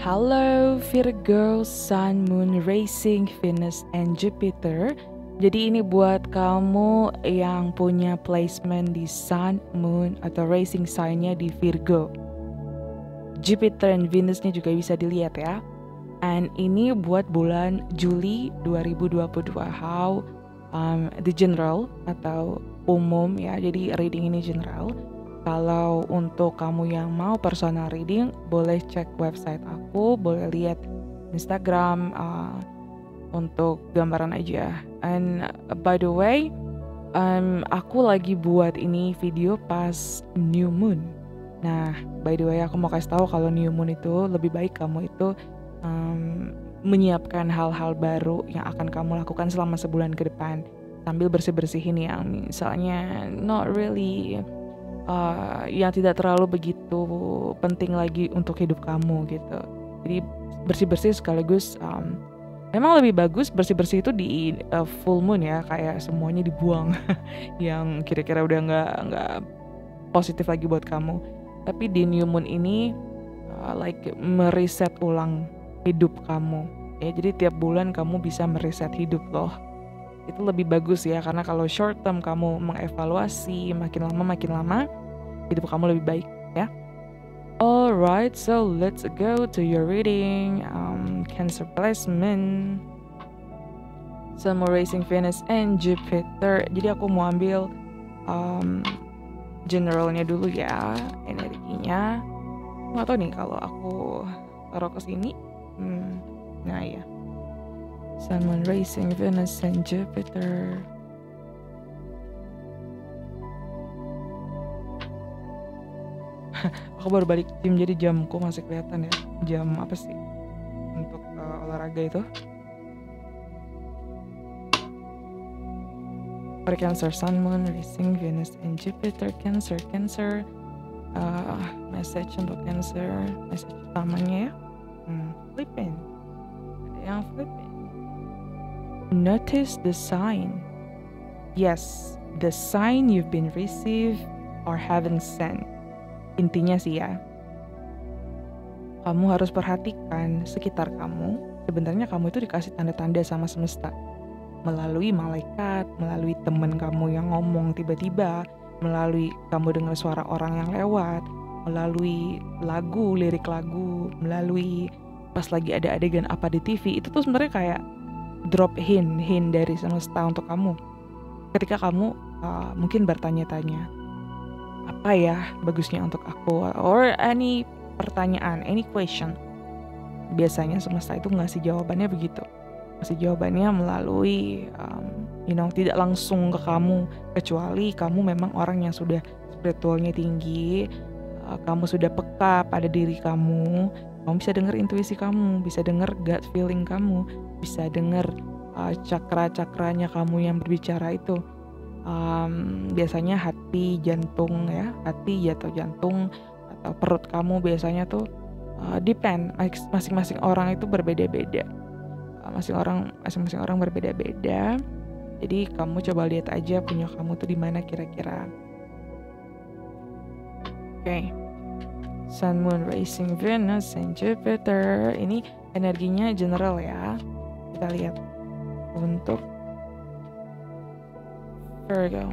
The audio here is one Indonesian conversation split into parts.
Halo Virgo, Sun, Moon, Racing, Venus, and Jupiter. Jadi ini buat kamu yang punya placement di Sun, Moon, atau Racing sign-nya di Virgo. Jupiter dan Venus-nya juga bisa dilihat ya. And ini buat bulan Juli 2022. How the general atau umum ya. Jadi reading ini general. Kalau untuk kamu yang mau personal reading, boleh cek website aku, boleh lihat Instagram untuk gambaran aja. And by the way, aku lagi buat ini video pas new moon. Nah, by the way aku mau kasih tahu kalau new moon itu lebih baik kamu itu menyiapkan hal-hal baru yang akan kamu lakukan selama sebulan ke depan, sambil bersih-bersihin yang misalnya not really yang tidak terlalu begitu penting lagi untuk hidup kamu gitu. Jadi bersih-bersih sekaligus memang lebih bagus bersih-bersih itu di full moon ya, kayak semuanya dibuang yang kira-kira udah nggak positif lagi buat kamu. Tapi di new moon ini like mereset ulang hidup kamu ya. Jadi tiap bulan kamu bisa mereset hidup loh. Itu lebih bagus ya, karena kalau short term kamu mengevaluasi makin lama hidup kamu lebih baik ya. Alright, so let's go to your reading. Cancer placement, Sun, Moon, Racing, Venus, and Jupiter. Jadi aku mau ambil generalnya dulu ya, energinya. Nggak tahu nih kalau aku taruh ke sini. Nah ya, Sun, Moon, Racing, Venus, and Jupiter. Aku baru balik gym, jadi jamku masih kelihatan ya. Jam apa sih untuk olahraga itu? For Cancer, Sun, Moon, Racing, Venus, and Jupiter. Cancer. Message untuk Cancer, message utamanya ya. Flipping. Ada yang flipping. Notice the sign. Yes, the sign you've been received or haven't sent. Intinya sih ya, kamu harus perhatikan sekitar kamu. Sebenarnya kamu itu dikasih tanda-tanda sama semesta, melalui malaikat, melalui temen kamu yang ngomong tiba-tiba, melalui kamu dengar suara orang yang lewat, melalui lagu, lirik lagu, melalui pas lagi ada adegan apa di TV. Itu tuh sebenarnya kayak drop hint dari semesta untuk kamu. Ketika kamu mungkin bertanya-tanya, apa ya bagusnya untuk aku, or any pertanyaan, any question, biasanya semesta itu ngasih jawabannya begitu. Ngasih jawabannya melalui tidak langsung ke kamu, kecuali kamu memang orang yang sudah spiritualnya tinggi, kamu sudah peka pada diri kamu bisa dengar intuisi kamu, bisa dengar gut feeling kamu, bisa dengar cakra-cakranya kamu yang berbicara itu. Biasanya hati, jantung ya, hati atau jantung atau perut kamu biasanya tuh depend, masing-masing orang itu berbeda-beda, masing-masing orang berbeda-beda. Jadi kamu coba lihat aja punya kamu tuh di mana kira-kira. Oke. Sun, Moon, Racing, Venus, and Jupiter. Ini energinya general ya. Kita lihat untuk Virgo.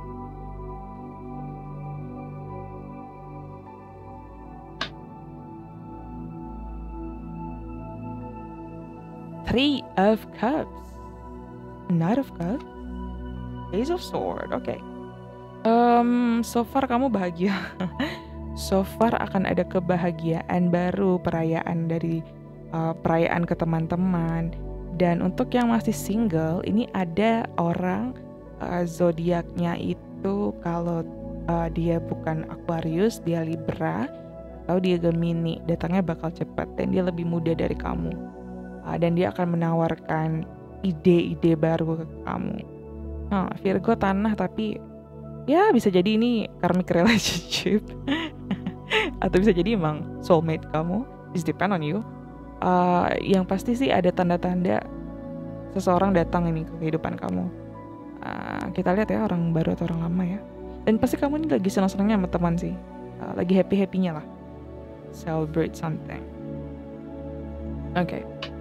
Three of Cups, Knight of Cups, Ace of Sword. Oke. So far kamu bahagia. So far akan ada kebahagiaan baru, perayaan dari perayaan ke teman-teman. Dan untuk yang masih single, ini ada orang zodiaknya itu kalau dia bukan Aquarius, dia Libra atau dia Gemini, datangnya bakal cepat dan dia lebih muda dari kamu, dan dia akan menawarkan ide-ide baru ke kamu. Virgo tanah, tapi ya bisa jadi ini karmic relationship atau bisa jadi emang soulmate kamu. It depend on you. Yang pasti sih ada tanda-tanda seseorang datang ini ke kehidupan kamu. Kita lihat ya, orang baru atau orang lama ya. Dan pasti kamu ini lagi senang-senangnya sama teman sih, lagi happy-happynya lah, celebrate something. Oke.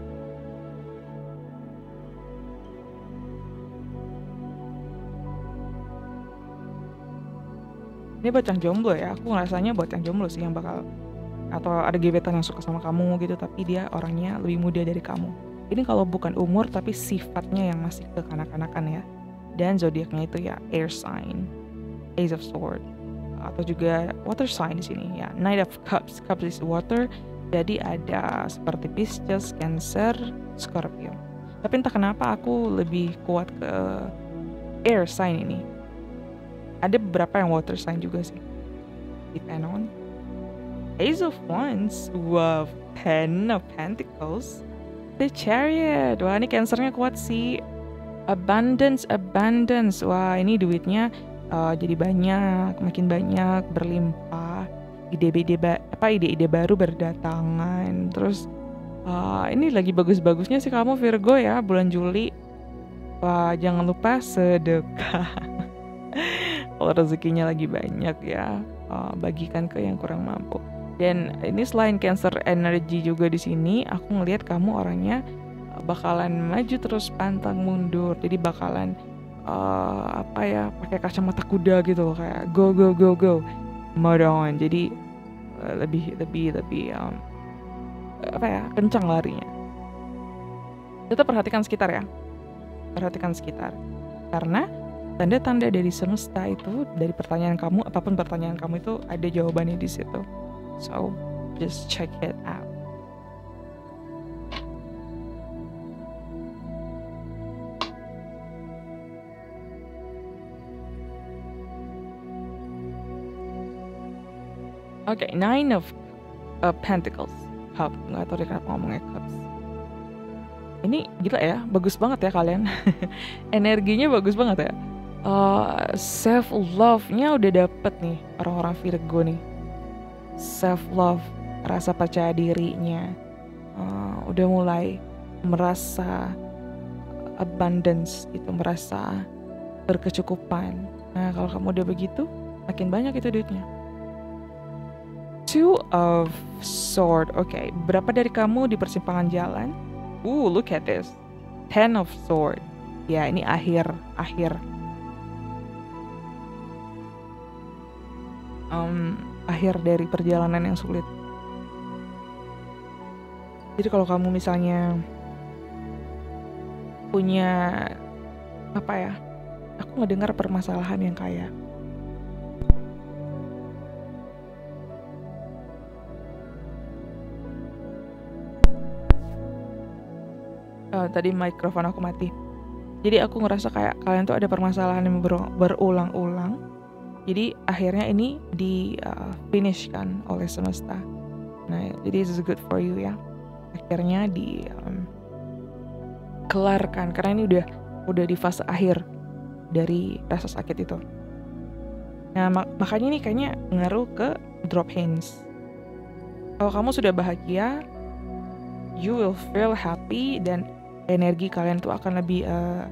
Ini buat yang jomblo ya, aku ngerasanya buat yang jomblo sih yang bakal, atau ada gebetan yang suka sama kamu gitu tapi dia orangnya lebih muda dari kamu. Ini kalau bukan umur tapi sifatnya yang masih kekanak-kanakan ya. Dan zodiaknya itu ya air sign, Ace of Sword, atau juga water sign di sini ya. Knight of Cups, Cups is water. Jadi ada seperti Pisces, Cancer, Scorpio. Tapi entah kenapa aku lebih kuat ke air sign ini. Ada beberapa yang water sign juga sih. Depend on. Ace of Wands, wow, Ten of Pentacles, The Chariot. Wah, ini Cancernya kuat sih. Abundance, abundance. Wah, ini duitnya jadi banyak, makin banyak, berlimpah. Ide-ide baru berdatangan. Terus ini lagi bagus-bagusnya sih kamu Virgo ya, bulan Juli. Wah, jangan lupa sedekah. Kalau rezekinya lagi banyak ya, bagikan ke yang kurang mampu. Dan ini selain Cancer energy juga di sini, aku ngelihat kamu orangnya bakalan maju terus pantang mundur. Jadi bakalan pakai kacamata kuda gitu loh, kayak go go go go, mode on. Jadi lebih kencang larinya. Tetap perhatikan sekitar ya, perhatikan sekitar, karena tanda-tanda dari semesta itu, dari pertanyaan kamu, apapun pertanyaan kamu itu ada jawabannya di situ. So, just check it out. Oke, Nine of Pentacles, Cup. Nggak tahu deh kenapa ngomongnya Cups. Ini gila ya, bagus banget ya kalian. Energinya bagus banget ya. Self love-nya udah dapet nih orang-orang Virgo nih. Self love, rasa percaya dirinya udah mulai merasa abundance gitu, merasa berkecukupan. Nah, kalau kamu udah begitu, makin banyak itu duitnya. Two of Sword. Oke, berapa dari kamu di persimpangan jalan? Look at this. Ten of Sword. Ya, ini akhir dari perjalanan yang sulit. Jadi kalau kamu misalnya punya aku ngedengar permasalahan yang kayak tadi mikrofon aku mati. Jadi aku ngerasa kayak kalian tuh ada permasalahan yang berulang-ulang. Jadi akhirnya ini di finish kan oleh semesta. Nah, jadi this is good for you ya. Akhirnya di kelarkan, karena ini udah di fase akhir dari rasa sakit itu. Nah, makanya ini kayaknya ngaruh ke drop hints. Kalau kamu sudah bahagia, you will feel happy, dan energi kalian tuh akan lebih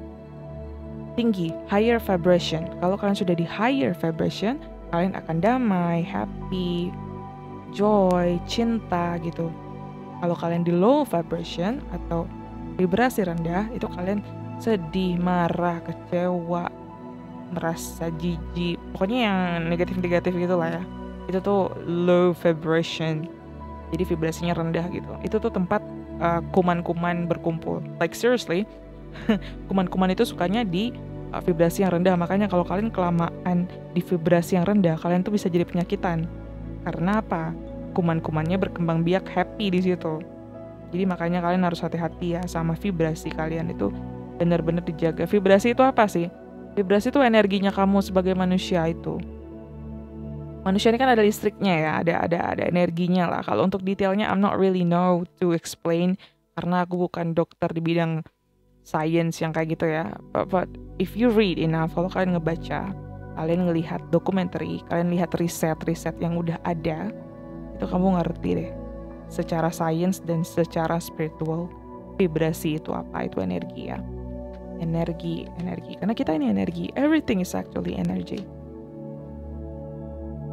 tinggi, higher vibration. Kalau kalian sudah di higher vibration, kalian akan damai, happy, joy, cinta gitu. Kalau kalian di low vibration atau vibrasi rendah, itu kalian sedih, marah, kecewa, merasa jijik, pokoknya yang negatif-negatif gitu lah ya. Itu tuh low vibration, jadi vibrasinya rendah gitu. Itu tuh tempat kuman-kuman berkumpul. Like seriously, kuman-kuman itu sukanya di vibrasi yang rendah. Makanya kalau kalian kelamaan di vibrasi yang rendah, kalian tuh bisa jadi penyakitan. Karena apa? Kuman-kumannya berkembang biak happy di situ. Jadi makanya kalian harus hati-hati ya sama vibrasi kalian, itu benar-benar dijaga. Vibrasi itu apa sih? Vibrasi itu energinya kamu sebagai manusia itu. Manusia ini kan ada listriknya ya, ada energinya lah. Kalau untuk detailnya I'm not really know to explain, karena aku bukan dokter di bidang science yang kayak gitu ya. But if you read enough, kalau kalian ngebaca, kalian ngelihat dokumenter, kalian lihat riset yang udah ada, itu kamu ngerti deh secara science dan secara spiritual vibrasi itu apa, itu energi ya. Energi. Karena kita ini energi. Everything is actually energy.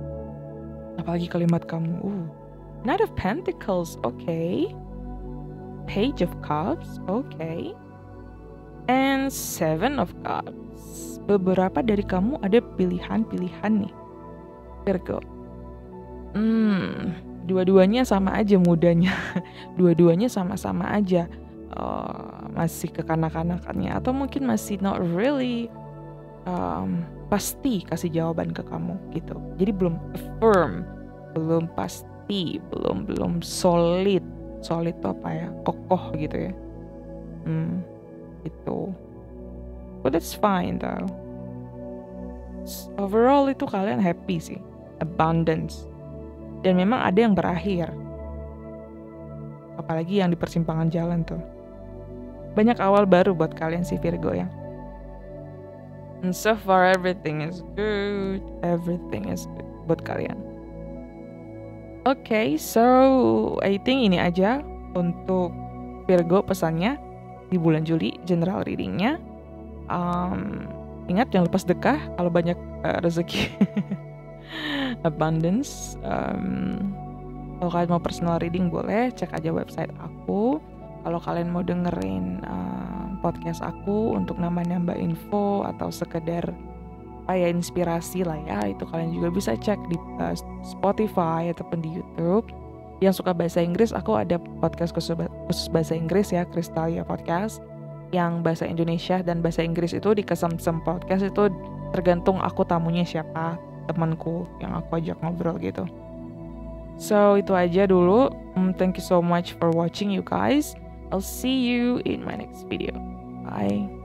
Apalagi kalimat kamu. Knight of Pentacles, okay. Page of Cups, okay. And Seven of Cups. Beberapa dari kamu ada pilihan-pilihan nih, Virgo. Dua-duanya sama aja mudanya. Dua-duanya sama-sama aja. Masih kekanak-kanakannya, atau mungkin masih not really pasti kasih jawaban ke kamu gitu. Jadi belum affirm, belum pasti, belum solid. Solid tuh apa ya? Kokoh gitu ya. Gitu. But that's fine though. Overall itu kalian happy sih. Abundance. Dan memang ada yang berakhir. Apalagi yang di persimpangan jalan tuh. Banyak awal baru buat kalian sih Virgo ya. And so far everything is good. Everything is good buat kalian. Okay, so I think ini aja untuk Virgo pesannya di bulan Juli, general readingnya. Ingat jangan lepas sedekah kalau banyak rezeki. Abundance. Kalau kalian mau personal reading boleh cek aja website aku. Kalau kalian mau dengerin podcast aku untuk nambah-nambah info atau sekedar inspirasi lah ya, itu kalian juga bisa cek di Spotify ataupun di YouTube. Yang suka bahasa Inggris, aku ada podcast khusus bahasa Inggris ya, Kristalia Podcast. Yang bahasa Indonesia dan bahasa Inggris itu di Kesem-sem Podcast, itu tergantung aku tamunya siapa, temanku yang aku ajak ngobrol gitu. So itu aja dulu. Thank you so much for watching you guys. I'll see you in my next video. Bye.